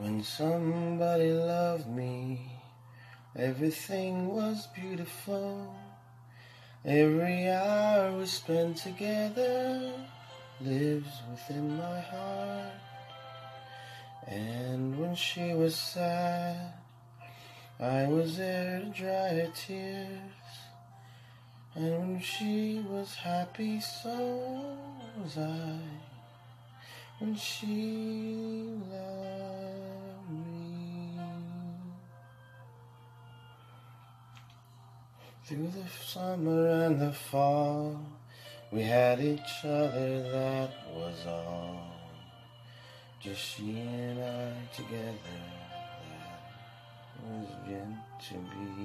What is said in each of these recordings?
When somebody loved me, everything was beautiful. Every hour we spent together lives within my heart. And when she was sad, I was there to dry her tears. And when she was happy, so was I. When she loved me. Through the summer and the fall, we had each other, that was all. Just she and I together, that was meant to be.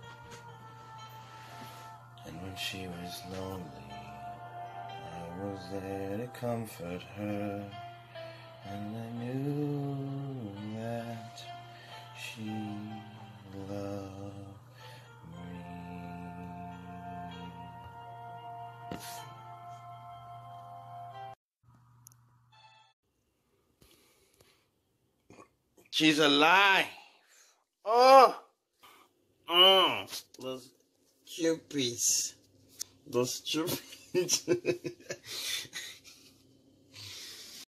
And when she was lonely, I was there to comfort her. And I knew that she loved me. She's alive. Oh, those cupids. Those cupids.